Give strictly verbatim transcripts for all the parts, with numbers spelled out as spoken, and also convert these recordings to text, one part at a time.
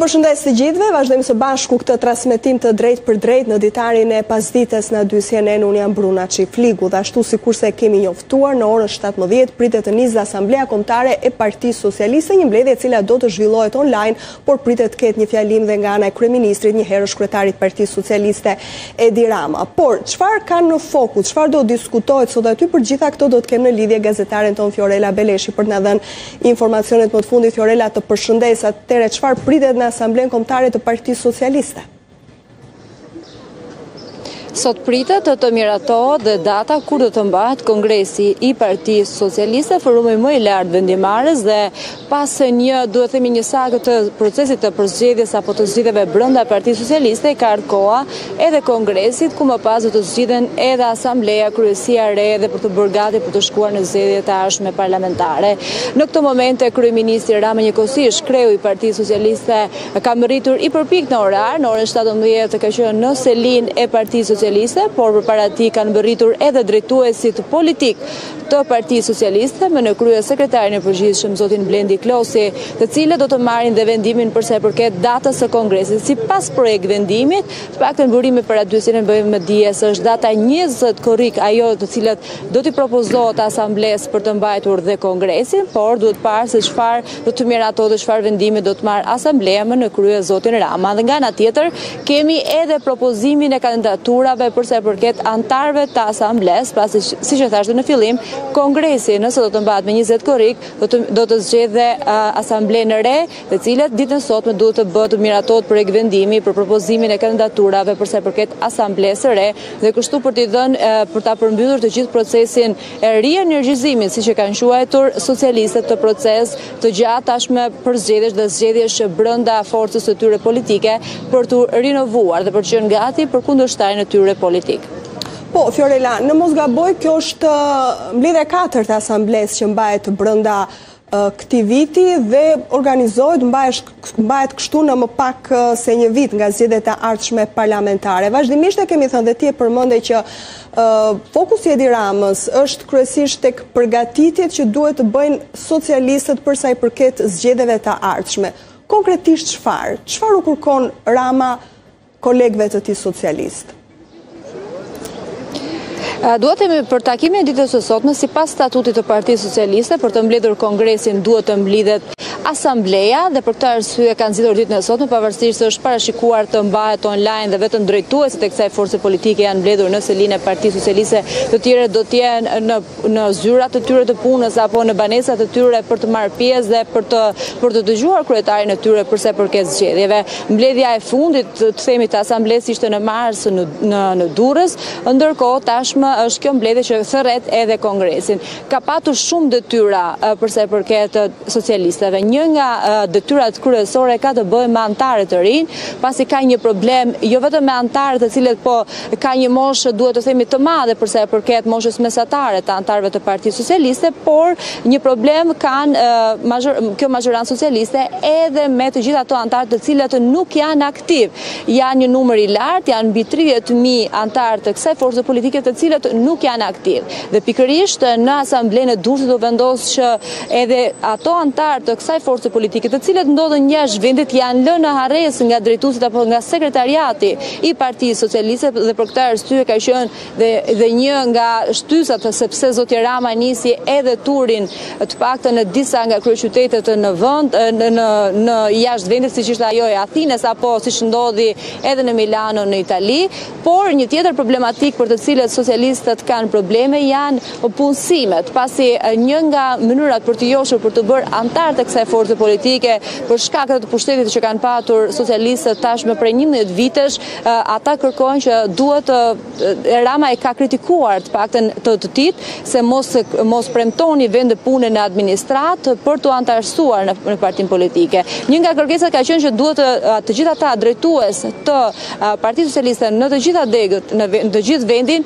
përshëndes të gjithëve, vazhdojmë së bashku këtë transmetim të drejt për drejt në ditarin e pasdites në dy C N N. Unë jam Bruna Çifligu dhe ashtu si kurse kemi njoftuar në orën shtatëmbëdhjetë pritet të nisë Asamblea Kombëtare e Partisë Socialiste, një mbledhje e cila do të zhvillohet online, por pritet të ketë një fjalim dhe nga ana e kryeministrit, një herësh kryetarit të Partisë Socialiste Edi Rama. Por çfarë kanë në fokus, çfarë do diskutohet sot aty? Për gjitha këto do të kemë në lidhje gazetaren ton Fiorella Beleshi për të na dhënë informacionet më të fundit. Fiorella, të përshëndes, atëherë çfarë pritet në Asamblenë Kombëtare të Partisë Socialiste? Sot pritet të të miratohet dhe data kur do të mbahet kongresi i Partisë Socialiste, forumi më i lartë vendimarrës, dhe pas një, duhet themi, një sakë të procesit të përzgjedhjes apo të zgjedhjeve brenda Partisë Socialiste, ka ardhur koha edhe kongresit, ku më pas do të zgjidhen edhe asambleja, kryesia e re, dhe për të bërë gati për të shkuar në zgjedhjet e ardhshme parlamentare. Në këtë moment kryeministri Rama njëkohësisht kreu i Partisë Socialiste ka mbritur i përpik në orar, në orën shtatëmbëdhjetë ka qenë në selin e Partisë Socialiste, por përpara tij kanë mbërritur edhe drejtuesit politik të Partisë Socialiste, me në krye sekretarin e përgjithshëm zotin Blendi Klosi, të cilët do të marrin dhe vendimin për sa i përket datës së kongresit. Sipas projekt vendimit, të paktën burimi për aty që ne bëjmë më dijes është data njëzet korrik, ajo të cilët do t'i propozohet asamblesë për të mbajtur dhe kongresin, por duhet parë se çfarë do të miratohet dhe çfarë vendimi do të marrë asambleja më në krye zotin Rama. Dhe nga ana tjetër kemi edhe propozimin e kandidaturave për sa i përket antarëve të asamblesë, pasi siç e thashë në fillim, kongresi, nëse do të mbahet me njëzet korrik, do të do të zgjedhë uh, asamblenë e re, të cilët ditën sotme duhet të bëhet të miratohet projekt vendimi për propozimin e kandidaturave për sa i përket asamblesë së re, dhe kështu për t'i dhënë uh, për ta përmbyllur të gjithë procesin e rienergjizimit, siç e kanë quajtur socialistët, të proces të gjatë tashme për zgjedhjesh dhe zgjedhjesh brenda forcës së tyre politike, për të rinovuar dhe për të qenë gati për kundërshtarin e tyre politik. Po, Fiorella, në mos gaboj, kjo është mbledhja e katërt e asamblesë që mbahet brenda uh, këtij viti dhe organizohet, mbahet kështu në më pak uh, se një vit nga zgjedhjet e ardhshme parlamentare. Vazhdimisht e kemi thënë dhe ti e përmende që uh, fokusi i Edi Ramës është kryesisht tek përgatitjet që duhet të bëjnë socialistët për sa i përket zgjedhjeve të ardhshme. Konkretisht çfarë? Çfarë u kërkon Rama kolegëve të tij socialistë? Duhet të për takimin e ditës së sotme, sipas statutit të Partisë Socialiste, për të mbledhur kongresin duhet të mblidhet asambleja, dhe për këtë arsye kanë zgjedhur ditën e sotme, pavarësisht se është parashikuar të mbahet online dhe vetëm drejtuesit e kësaj force politike janë mbledhur në selinë e Partisë Socialiste, të tjerë do të jenë në në zyrat e tyre të punës apo në banesat e tyre për të marrë pjesë dhe për të për të dëgjuar kryetarin e tyre për sa i përket zgjedhjeve. Mbledhja e fundit, të themi, të asamblesë ishte në mars në në, në Durrës, ndërkohë tashmë është kjo mbledhje që thërret edhe kongresin. Ka patur shumë detyra për sa i përket socialistëve. Një nga detyrat kryesore ka të bëjë me antarët të rinj, pasi ka një problem jo vetëm me antarët të cilët po ka një moshë, duhet të themi, të madhe për sa i përket moshës mesatare të antarëve të Partisë Socialiste, por një problem kanë uh, major, kjo majorancë socialiste edhe me të gjithë ato antarë të cilët nuk janë aktiv. Janë një numër i lartë, janë mbi tridhjetë mijë antarë të kësaj force politike të cilët nuk janë aktiv. Dhe pikërisht në asamblenë e Durrësit do vendosë që edhe ato antarë të kësaj force politike të cilët ndodhen jashtë vendit janë lënë në harresë nga drejtuesit apo nga sekretariati i Partisë Socialiste, dhe për këtë arsye ka qenë dhe, dhe një nga shtysat, sepse zoti Rama nisi edhe turin të paktën në disa nga kryeqytetet në vend, në në, në jashtë vendit, siç ishte ajo e Athinës apo siç ndodhi edhe në Milano në Itali, por një tjetër problematik për të cilët socialistët kanë probleme janë punësimet, pasi një nga mënyrat për të joshur për të bërë antar të kësaj force politike për shkak të pushtetit që kanë patur socialistët tashmë prej njëmbëdhjetë vitesh, ata kërkojnë që duhet të, Rama e ka kritikuar të paktën të të tit se mos mos premtoni vende pune në administrat për të antarësuar në, në partinë politike. Një nga kërkesat ka qenë që duhet të, të gjithë ata drejtues të Partisë Socialiste në të gjitha degët, në të gjithë vendin, duhet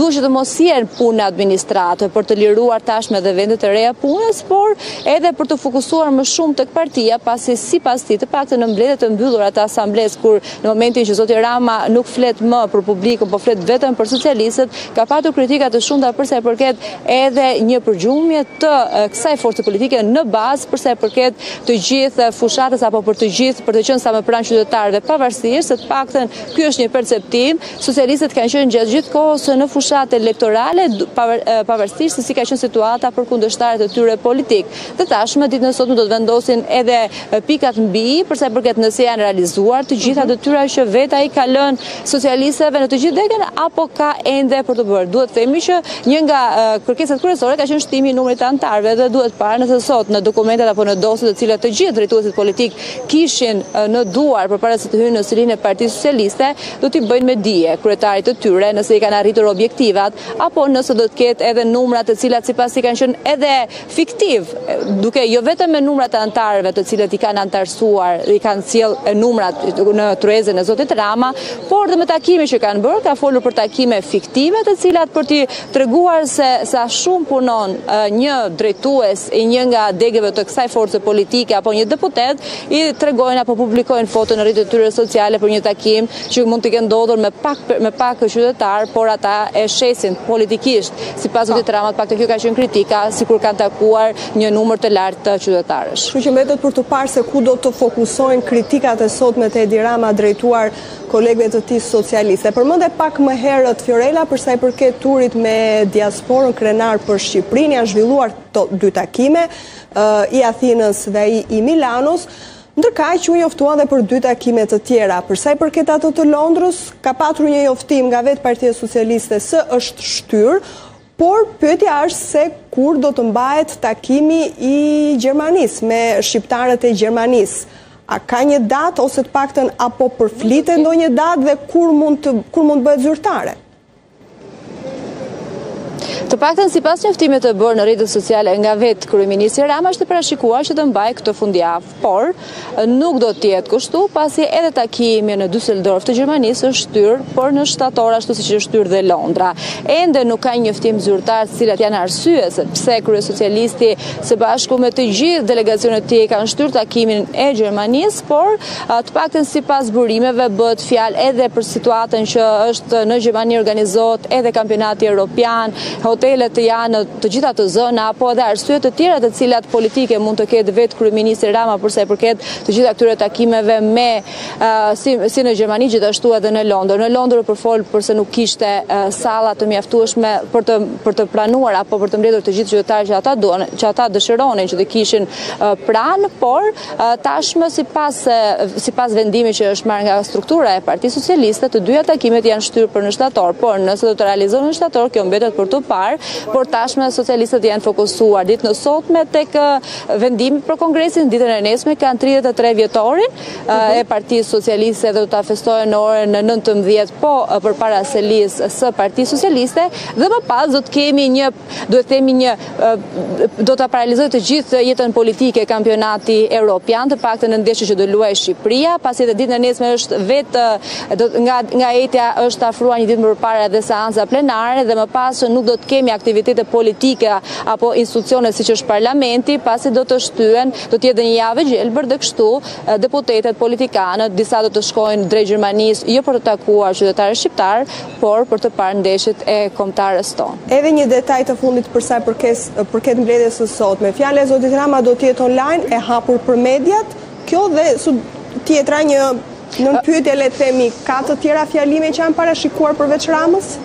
duhet që të mos jenë punë administrative për të liruar tashme dhe vendet e reja punës, por edhe për të fokusuar më shumë tek partia, pasi sipas tij të paktën në mbledhjet e mbyllura të asambles, kur në momentin që zoti Rama nuk flet më për publikun, po flet vetëm për socialistët, ka patur kritika të shumta për sa i përket edhe një përgjumje të kësaj force politike në bazë për sa i përket të gjithë fushatës apo për të gjithë për të qenë sa më pranë qytetarëve, pavarësisht se të paktën ky është një perceptim, socialistët kanë qenë gjatë gjithë kohës në fushatë elektorale, pavarësisht se si ka qenë situata për kundërshtarët e tyre politik. Dhe tashmë ditën e sotme do të vendosin edhe pikat mbi për sa i përket nëse janë realizuar të gjitha detyrat që vetë ai ka lënë socialistëve në të gjithë dekën apo ka ende për të bërë. Duhet të themi që një nga kërkesat kryesore ka qenë shtimi i numrit të anëtarëve dhe duhet parë nëse sot në dokumentet apo në dosjet të cilat të gjithë drejtuesit politik kishin në duar përpara se të hyjnë në silinë e Partisë Socialiste, do t'i bëjnë me dije kryetarit të tyre nëse i kanë arritur objektivat apo nëse do të ketë edhe numra të cilat sipas i kanë qenë edhe fiktiv, duke jo vetëm me numrat e anëtarëve të cilët i kanë antarësuar, i kanë sjell numrat në tryezën e zotit Rama, por dhe me takime që kanë bërë, ka folur për takime fiktive të cilat për t'i treguar se sa shumë punon një drejtues i një nga degëve të kësaj force politike apo një deputet, i tregojnë apo publikojnë foto në rrjetet e tyre sociale për një takim që mund të kenë ndodhur me pak me pak qytetar, por ata e shesin politikisht. Sipas zotit Rama, pak të kjo ka qenë kritika, sikur kanë takuar një numër të lartë të qytetarësh. Kështu që mbetet për të parë se ku do të fokusojnë kritikat e sotme të Edi Rama drejtuar kolegëve të tij socialiste. Përmendë pak më herët Fiorella për sa i përket turit me diasporën krenar për Shqipërinë, janë zhvilluar to, dy takime, uh, i Athinës dhe i, i Milanos. Ndërkaq që u njoftuan dhe për dy takime të tjera. Për sa i përket ato të Londrës, ka patur një njoftim nga vetë Partia Socialiste se është shtyr, por pyetja është se kur do të mbahet takimi i Gjermanisë me shqiptarët e Gjermanisë. A ka një datë ose të paktën apo përflitet ndonjë datë dhe kur mund të kur mund bëhet zyrtare? Të paktën sipas njoftimit të bërë në rrjetet sociale nga vetë kryeministri Rama është të parashikuar që të mbajë këtë fundjavë, por nuk do të jetë kështu pasi edhe takimi në Düsseldorf të Gjermanisë është shtyr, por në shtator ashtu siç është shtyr dhe Londra. Ende nuk ka një njoftim zyrtar të cilat janë arsye se pse kryesocialisti së bashku me të gjithë delegacionet e tij kanë shtyr takimin e Gjermanisë, por të paktën sipas burimeve bëhet fjalë edhe për situatën që është në Gjermani organizohet edhe kampionati evropian, hotelet janë të gjitha të zona, apo edhe arsye të tjera të cilat politike mund të ketë vetë kryeministri Rama për sa i përket të gjitha këtyre takimeve me uh, si, si në Gjermani gjithashtu edhe në Londër. Në Londër u përfol përse nuk kishte uh, salla të mjaftueshme për të për të pranuar apo për të mbledhur të gjithë qytetarët që ata duan, që ata dëshironin që të kishin uh, pranë, por uh, tashmë sipas uh, sipas vendimit që është marrë nga struktura e Partisë Socialiste, të dyja takimet janë shtyr për në shtator, por nëse do të realizohen në shtator, kjo mbetet për të parë, por tashmë socialistët janë fokusuar ditën e sotme tek vendimi për kongresin, ditën e nesme kanë tridhjetë e tre vjetorin e Partisë Socialiste dhe do ta festojnë në orën nëntëmbëdhjetë po përpara selisë së Partisë Socialiste dhe më pas do të kemi një do të themi një do ta paralizojë të gjithë jetën politike kampionati evropian, të paktën në ndeshje që do luajë Shqipëria, pasi edhe ditën e nesme është vetë nga nga etja është afruar një ditë më përpara edhe seanca plenare dhe më pas nuk do të kemi aktivitete politike apo institucione siç është parlamenti, pasi do të shtyhen, do të jetë një javë gjelbër dhe kështu deputetët, politikanët, disa do të shkojnë drejt Gjermanisë jo për të takuar qytetarë shqiptar, por për të parë ndeshjet e kombëtarës tonë. Edhe një detaj të fundit për sa përket përket mbledhjes së sotme. Fjala e zotit Rama do të jetë online, e hapur për mediat. Kjo dhe tjetra një nën pyetje, le të themi, ka të tjera fjalime që janë parashikuar përveç Ramës?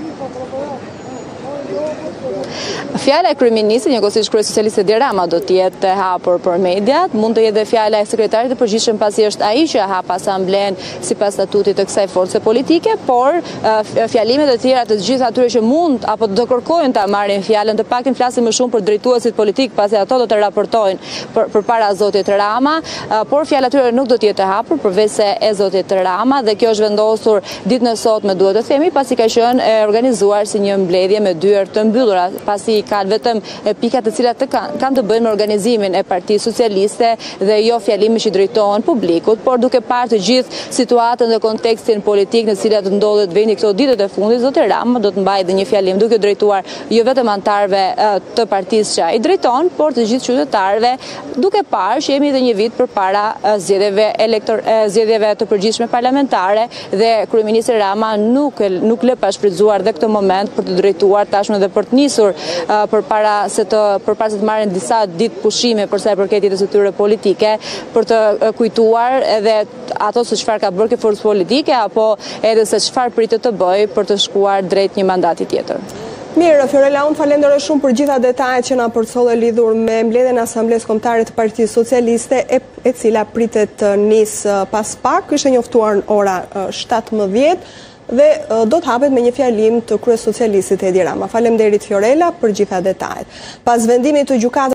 Fjala e kryeministit, njëkohësisht kryesocialisti Edi Rama do të jetë e hapur për mediat, mund të jetë fjala e sekretarit të përgjithshëm pasi është ai që hap asamblen sipas statutit të kësaj force politike, por uh, fjalimet e tjera të gjithë atyre që mund apo do kërkojnë ta marrin fjalën, të paktën flasin më shumë për drejtuesit politik, pasi ato do të raportojnë për, përpara zotit Rama, uh, por fjala e tyre nuk do të jetë e hapur përveç se e zotit Rama dhe kjo është vendosur ditën e sotme, duhet të themi, pasi ka qenë e organizuar si një mbledhje me dyert të mbyllura. pasi kanë vetëm pikat të cilat të kanë, kanë të bëjnë me organizimin e Partisë Socialiste dhe jo fjalime që drejtohen publikut, por duke parë të gjithë situatën dhe kontekstin politik në cilat ndodhet vendi këto ditët e fundit, zoti Rama do të mbajë edhe një fjalim duke drejtuar jo vetëm anëtarëve të partisë që ai drejton, por të gjithë qytetarëve, duke parë që jemi edhe një vit përpara zgjedhjeve elektor zgjedhjeve të përgjithshme parlamentare dhe kryeministri Rama nuk nuk lë pa shfrytzuar dhe këtë moment për të drejtuar tashmë dhe për të nisur uh, përpara se të përpara se të marrin disa ditë pushime për sa i përket jetës së tyre politike, për të uh, kujtuar edhe ato se çfarë ka bërë kjo forcë politike apo edhe se çfarë pritet të bëjë për të shkuar drejt një mandati tjetër. Mirë, Fiorella, unë falenderoj shumë për gjitha detajet që na përcolle lidhur me mbledhjen e Asamblesë Kombëtare të Partisë Socialiste, e, e cila pritet të nisë pas pak, ishte njoftuar në ora shtatëmbëdhjetë dhe do të hapet me një fjalim të kryesocialistit Edi Rama. Faleminderit Fiorella për gjitha detajet. Pas vendimit të gjykatës